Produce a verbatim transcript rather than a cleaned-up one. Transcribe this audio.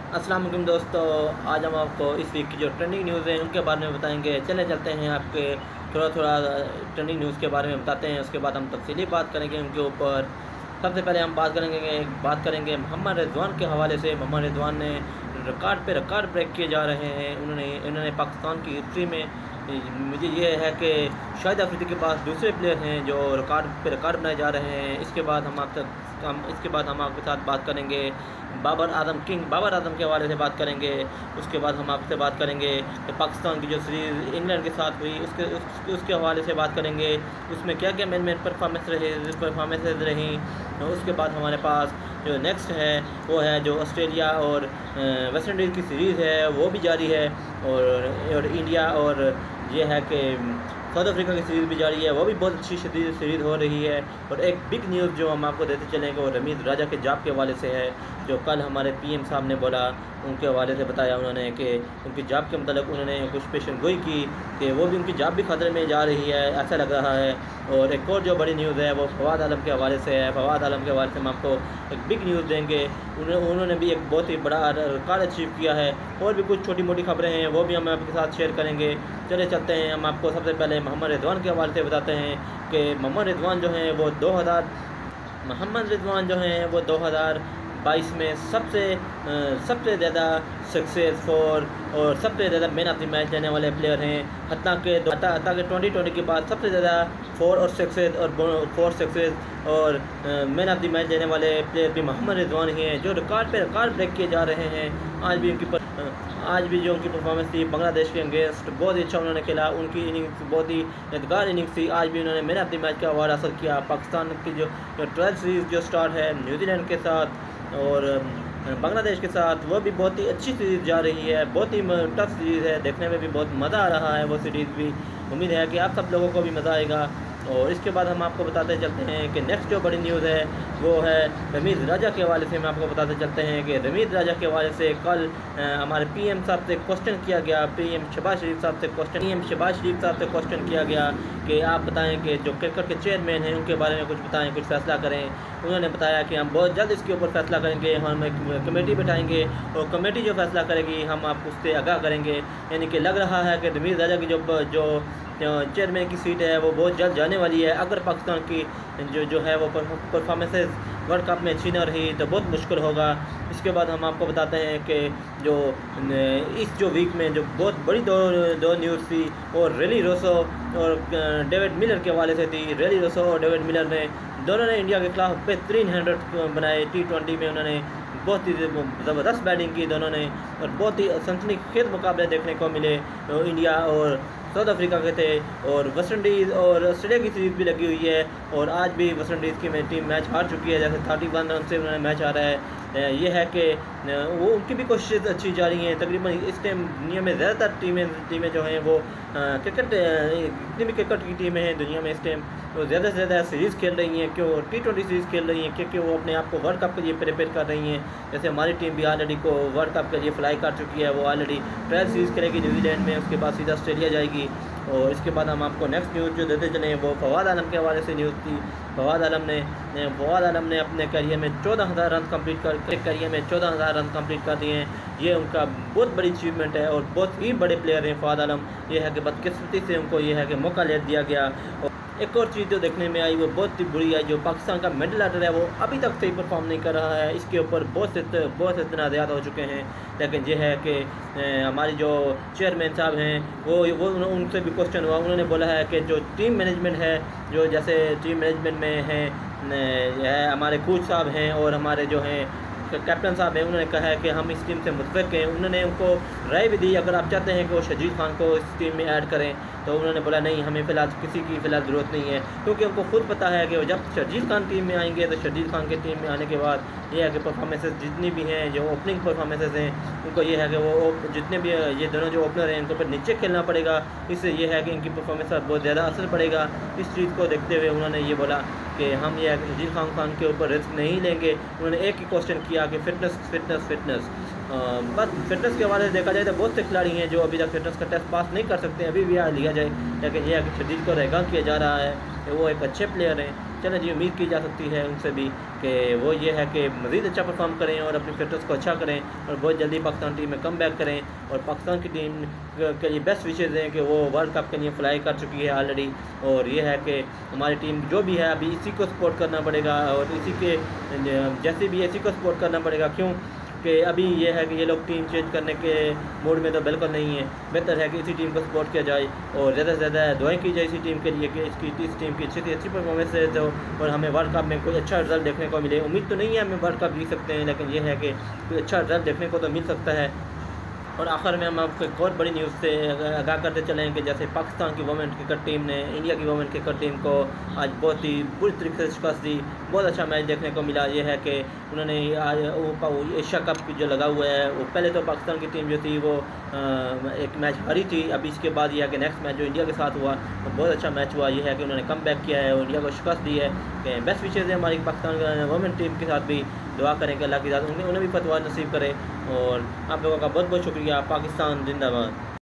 अस्सलाम वालेकुम दोस्तों। आज हम आपको इस वीक की जो ट्रेंडिंग न्यूज़ है उनके बारे में बताएंगे। चले चलते हैं आपके थोड़ा थोड़ा ट्रेंडिंग न्यूज़ के बारे में बताते हैं, उसके बाद हम तफसीली बात करेंगे उनके ऊपर। सबसे पहले हम बात करेंगे बात करेंगे मोहम्मद रिजवान के हवाले से। मोहम्मद रिजवान ने रिकॉर्ड पे रिकॉर्ड ब्रेक किए जा रहे हैं। उन्होंने उन्होंने पाकिस्तान की हिस्ट्री में, मुझे ये है कि शाहिद अफरीदी के पास दूसरे प्लेयर हैं जो रिकॉर्ड पे रिकॉर्ड बनाए जा रहे हैं। इसके बाद हम आप तक हम इसके बाद हम आपके साथ बात करेंगे बाबर आजम किंग बाबर आजम के हवाले से बात करेंगे। उसके बाद हम आपसे बात करेंगे कि पाकिस्तान की जो सीरीज़ इंग्लैंड के साथ हुई उसके उस, उसके हवाले से बात करेंगे, उसमें क्या क्या मेन मेन परफॉर्मेंस रहे परफॉर्मेंसेज रहीं। उसके बाद हमारे पास जो नेक्स्ट है वो है जो ऑस्ट्रेलिया और वेस्ट इंडीज़ की सीरीज़ है वो भी जारी है, और, और इंडिया और ये है कि साउथ अफ्रीका की सीरीज़ भी जारी है, वो भी बहुत अच्छी सीरीज़ हो रही है। और एक बिग न्यूज़ जो हम आपको देते चलेंगे वो रमीज़ राजा के जॉब के हवाले से है, जो कल हमारे पीएम साहब ने बोला, उनके हवाले से बताया उन्होंने कि उनकी जॉब के मतलब उन्होंने कुछ पेशन गोई की कि वो भी उनकी जॉब भी खतरे में जा रही है, ऐसा लग रहा है। और एक और जो बड़ी न्यूज़ है वो फवाद आलम के हवाले से है। फवाद आलम के हवाले से हम आपको एक बिग न्यूज़ देंगे। उन्होंने भी एक बहुत ही बड़ा रिकॉर्ड अचीव किया है। और भी कुछ छोटी मोटी खबरें हैं वो भी हम आपके साथ शेयर करेंगे। चले चलते हैं, हम आपको सबसे पहले मोहम्मद रिजवान के हवाले से बताते हैं कि मोहम्मद रिजवान जो हैं वो दो हज़ार मोहम्मद रिजवान जो हैं वो दो हज़ार बाईस में सबसे सबसे ज़्यादा सक्सेसफुल और सबसे ज़्यादा मैन ऑफ द मैच लेने वाले प्लेयर हैं। हत्ता के हत्ता के ट्वेंटी ट्वेंटी के बाद सबसे ज़्यादा फोर और सक्सेस और फोर सक्सेस और मैन ऑफ द मैच लेने वाले प्लेयर भी मोहम्मद रिजवान ही हैं, जो रिकॉर्ड पे रिकॉर्ड ब्रेक किए जा रहे हैं। आज भी उनकी आज भी जो उनकी परफॉर्मेंस थी बांग्लादेश के अगेंस्ट बहुत ही अच्छा उन्होंने खेला, उनकी इनिंग्स बहुत ही यादगार इनिंग्स थी। आज भी उन्होंने मैन ऑफ द मैच का अवार्ड हासिल किया। पाकिस्तान की जो ट्वेल्थ सीरीज़ जो स्टार्ट है न्यूजीलैंड के साथ और बांग्लादेश के साथ, वो भी बहुत ही अच्छी सीरीज़ जा रही है, बहुत ही टफ सीरीज़ है, देखने में भी बहुत मज़ा आ रहा है वो सीरीज़ भी। उम्मीद है कि आप सब लोगों को भी मज़ा आएगा। और इसके बाद हम आपको बताते चलते हैं कि नेक्स्ट जो बड़ी न्यूज़ है वो है रमीज़ राजा के हवाले से। हम आपको बताते चलते हैं कि रमीज़ राजा के हवाले से कल हमारे पीएम साहब से क्वेश्चन किया गया, पीएम शहबाज शरीफ साहब से क्वेश्चन पीएम शहबाज शरीफ साहब से क्वेश्चन किया गया कि आप बताएं कि जो क्रिकेट के चेयरमैन हैं उनके बारे में कुछ बताएं, कुछ फैसला करें। उन्होंने बताया कि हम बहुत जल्द इसके ऊपर फैसला करेंगे, हम एक कमेटी बैठाएंगे और कमेटी जो फैसला करेगी हम आप उससे आगाह करेंगे। यानी कि लग रहा है कि रमीज़ राजा की जो जो चेयरमैन की सीट है वो बहुत जल्द जाने वाली है। अगर पाकिस्तान की जो जो है वो परफॉर्मेंसेज वर्ल्ड कप में अच्छी ना रही तो बहुत मुश्किल होगा। इसके बाद हम आपको बताते हैं कि जो इस जो वीक में जो बहुत बड़ी दो दो न्यूज़ थी और रेली रोसो और डेविड मिलर के हवाले से थी। रेली रोसो और डेविड मिलर ने दोनों ने इंडिया के खिलाफ बेहतरीन हंड्रेड बनाए। टी ट्वेंटी में उन्होंने बहुत ही ज़बरदस्त बैटिंग की दोनों ने और बहुत ही सनसनीखेज़ मुकाबले देखने को मिले। इंडिया और साउथ अफ्रीका के थे और वेस्ट इंडीज़ और ऑस्ट्रेलिया की सीरीज़ भी लगी हुई है। और आज भी वेस्ट इंडीज़ की टीम मैच हार चुकी है, जैसे थर्टी वन रन से उन्होंने मैच हारा है। ये है कि वो उनकी भी कोशिशें अच्छी जा रही हैं। तकरीबन इस टाइम दुनिया में ज़्यादातर टीमें टीमें जो हैं वो क्रिकेट जितनी भी क्रिकेट की टीमें हैं दुनिया में इस टाइम वो ज़्यादा से ज़्यादा सीरीज़ खेल रही हैं। क्यों टी ट्वेंटी सीरीज़ खेल रही हैं? क्योंकि वो अपने आप को वर्ल्ड कप के लिए प्रिपेयर कर रही हैं। जैसे हमारी टीम भी ऑलरेडी को वर्ल्ड कप के लिए फ्लाई कर चुकी है, वो ऑलरेडी ट्वेल्व सीरीज़ खेलेगी न्यूजीलैंड में, उसके बाद सीधा ऑस्ट्रेलिया जाएगी। और इसके बाद हम आपको नेक्स्ट न्यूज़ जो देते चले वो फवाद आलम के हवाले से न्यूज़ थी। फवाद आलम ने फवाद आलम ने अपने करियर में चौदह हज़ार रन कंप्लीट कर करियर में चौदह हज़ार रन कंप्लीट कर दिए हैं। ये उनका बहुत बड़ी अचीवमेंट है और बहुत ही बड़े प्लेयर हैं फवाद आलम। ये है कि बदकिस्मती से उनको ये है कि मौका ले दिया गया। और एक और चीज़ जो देखने में आई वो बहुत ही बुरी है, जो पाकिस्तान का मिडिल ऑर्डर है वो अभी तक सही परफॉर्म नहीं कर रहा है। इसके ऊपर बहुत से बहुत से तनाज़ात हो चुके हैं। लेकिन ये है कि हमारी जो चेयरमैन साहब हैं वो वो उनसे भी क्वेश्चन हुआ, उन्होंने बोला है कि जो टीम मैनेजमेंट है, जो जैसे टीम मैनेजमेंट में है हमारे कोच साहब हैं और हमारे जो हैं कैप्टन साहब हैं, उन्होंने कहा है कि हम इस टीम से मुतफ़िक़ हैं। उन्होंने उनको राय भी दी अगर आप चाहते हैं कि वो शजीद खान को इस टीम में ऐड करें, तो उन्होंने बोला नहीं, हमें फ़िलहाल किसी की फ़िलहाल ज़रूरत नहीं है, क्योंकि उनको खुद पता है कि जब शजीद खान टीम में आएंगे तो शजीद खान की टीम में आने के बाद ये है कि परफॉर्मेंसेस जितनी भी हैं, जो ओपनिंग परफॉर्मेंसेस हैं, उनको ये है कि वो जितने भी ये दोनों जो ओपनर हैं उनको फिर नीचे खेलना पड़ेगा। इससे ये है कि इनकी परफॉर्मेंस पर बहुत ज़्यादा असर पड़ेगा। इस चीज़ को देखते हुए उन्होंने ये बोला कि हम ये शजीद खान खान के ऊपर रिस्क नहीं लेंगे। उन्होंने एक ही क्वेश्चन किया कि फ़िटनेस फिटनेस फिटनेस बस फिटनेस के हवाले से देखा जाए तो बहुत से खिलाड़ी हैं जो अभी तक फिटनेस का टेस्ट पास नहीं कर सकते, अभी भी लिया जाए। लेकिन यह है कि शदीद को रेगा किया जा रहा है कि वो एक अच्छे प्लेयर हैं। चलो जी, उम्मीद की जा सकती है उनसे भी कि वो ये है कि मज़ीद अच्छा परफॉर्म करें और अपनी फिटनेस को अच्छा करें और बहुत जल्दी पाकिस्तान टीम में कम बैक करें। और पाकिस्तान की टीम के लिए बेस्ट विशेज़ हैं कि वो वर्ल्ड कप के लिए फ्लाई कर चुकी है ऑलरेडी। और ये है कि हमारी टीम जो भी है अभी इसी को सपोर्ट करना पड़ेगा और इसी के जैसे भी इसी को सपोर्ट करना पड़ेगा। क्यों कि अभी ये है कि ये लोग टीम चेंज करने के मूड में तो बिल्कुल नहीं है। बेहतर है कि इसी टीम को सपोर्ट किया जाए और ज़्यादा से ज़्यादा दुआएं की जाए इसी टीम के लिए कि इसकी इस टीम की अच्छी से अच्छी परफॉर्मेंस है तो और हमें वर्ल्ड कप में कोई अच्छा रिजल्ट देखने को मिले। उम्मीद तो नहीं है हमें वर्ल्ड कप जीत सकते हैं, लेकिन ये है कि कोई अच्छा रिजल्ट देखने को तो मिल सकता है। और आखिर में हम आपको एक और बड़ी न्यूज़ से आगाह करते चलें कि जैसे पाकिस्तान की वुमेन क्रिकेट टीम ने इंडिया की वुमेन क्रिकेट टीम को आज बहुत ही बुरी तरीके से शिकस्त दी। बहुत अच्छा मैच देखने को मिला। ये है कि उन्होंने आज एशिया कप जो लगा हुआ है वो पहले तो पाकिस्तान की टीम जो थी वो आ, एक मैच हारी थी। अभी इसके बाद यह है कि नेक्स्ट मैच जो इंडिया के साथ हुआ वो बहुत अच्छा मैच हुआ। ये है कि उन्होंने कम बैक किया है और इंडिया को शिकस्त दी है कि बेस्ट विशेज़ है हमारी पाकिस्तान वुमेन टीम के साथ भी। दुआ करें कि अल्लाह की ज़ात उन्हें उन्हें भी फतवा नसीब करे। और आप लोगों का बहुत बहुत शुक्रिया। पाकिस्तान जिंदाबाद।